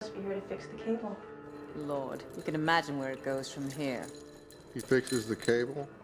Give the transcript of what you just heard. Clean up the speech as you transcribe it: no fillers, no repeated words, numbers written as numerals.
must be here to fix the cable. Lord, you can imagine where it goes from here. He fixes the cable?